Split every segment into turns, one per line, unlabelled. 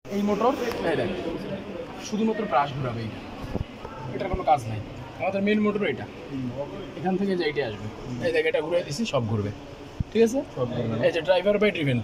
এই মোটর দেখ শুধুমাত্র ব্রাশ ঘোরাবে, এটার কোনো কাজ নাই। আমাদের মেন মোটর এটা, এখান থেকে যে এইটা আসবে, এই দেখ এটা ঘুরে দিছি, সব ঘুরবে, ঠিক আছে। এই যে ড্রাইভার বাই ড্রিভেন,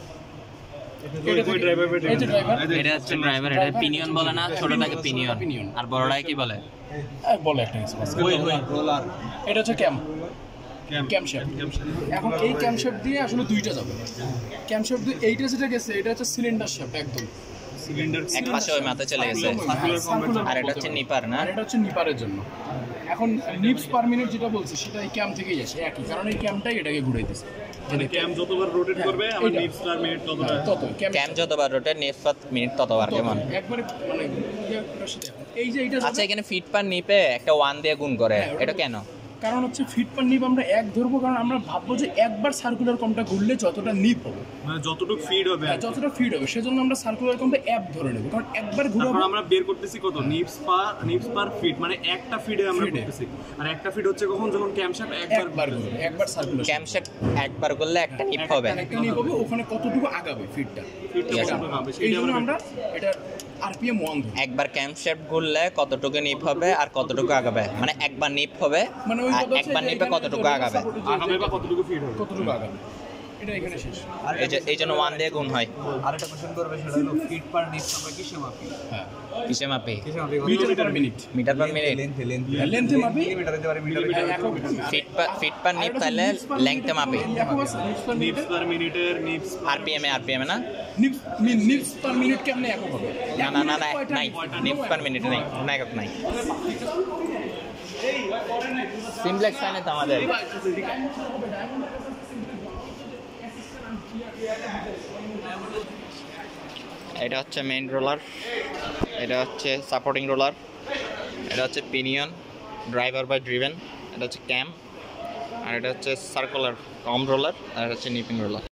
এটা হচ্ছে ড্রাইভার, এটা পিনিয়ন বলে না, ছোটটাকে পিনিয়ন আর বড়টাকে কি বলে?
বলে একটা রোলার। এটা হচ্ছে ক্যামশ্যাফট। এখন এই ক্যামশ্যাফট দিয়ে আসলে দুইটা যাবে। ক্যামশ্যাফট দিয়ে এইটা যেটা গেছে এটা হচ্ছে সিলিন্ডার শ্যাফট, একদম সিলিন্ডার
এক পাশে ওই মাথা চলে গেছে, আর এটা হচ্ছে নিপার না,
আর এটা হচ্ছে নিপারের জন্য। এখন নিপস পার মিনিট যেটা বলছি সেটা এই ক্যাম থেকেই আসে একই, কারণ এই ক্যামটাই এটাকে ঘুরাই দিছে।
মানে ক্যাম যতবার রোটেট করবে আমার নিপস পার মিনিট তত
ক্যাম যতবার রোটেট নিপস পার মিনিট ততবার। কেমন
একবারে মানে এই যে এইটা
আচ্ছা, এখানে ফিট পার নিপে একটা 1 দিয়ে গুণ করে, এটা কেন?
কারণ হচ্ছে ফিট পার নিপ আমরা এক ধরবো, কারণ আমরা ভাববো যে একবার সার্কুলার কমটা ঘুরলে যতটা নিপ হবে,
মানে যতটুকু ফিড হবে,
যতটা ফিড হবে, সেজন্য আমরা সার্কুলার কমটা এক ধরে নেব, কারণ একবার ঘুরাবো।
আমরা বের করতেছি কত নিপস পার ফিট, মানে একটা ফিডে আমরা করতেছি। আর একটা ফিড হচ্ছে যখন ক্যামশ্যাফট একবার ঘুরবে, একবার সার্কুলার
ক্যামশ্যাফট একবার করলে একটা নিপ হবে,
একটা নিপ হবে, ওখানে কতটুকু আগাবে ফিডটা এই জন্য আমরা এটা আরপিএম 1 ধরি।
একবার ক্যামশ্যাফট ঘুরলে কতটুকু নিপ হবে আর কতটুকু আগাবে, মানে একবার নিপ হবে
মানে
আর একবার নিপে কতটুকু আগাবে
বা কতটুকু ফিড হবে,
কতটুকু আগাবে, এটা এখানে শেষ।
এই জন্য 1 দিয়ে গুণ হয়।
আরেকটা কোশ্চেন করবে, সেটা হলো ফিট পার নিপস আমরা কিসে মাপি?
হ্যাঁ,
কিসে মাপি?
Metre per minute,
metre per minute,
লেন্থে মাপি,
মিলিমিটার দিতে পারি, মিটার
ফিট পার নিপ তাহলে লেংথে মাপি,
নিপস পার মিনিটের নিপস
আরপিএম এ না,
নিপস পার মিনিট কেমনে একক হবে?
না নাই, নিপস পার মিনিট নাই, কোনো একক নাই। সিমপ্লেক্স ফাইনে তো আমাদের এটা হচ্ছে মেইন রোলার, এটা হচ্ছে সাপোর্টিং রোলার, এটা হচ্ছে পিনিয়ন ড্রাইভার বাই ড্রিভেন, এটা হচ্ছে ক্যাম, আর এটা হচ্ছে সার্কুলার কম রোলার, আর এটা হচ্ছে নিপিং রোলার।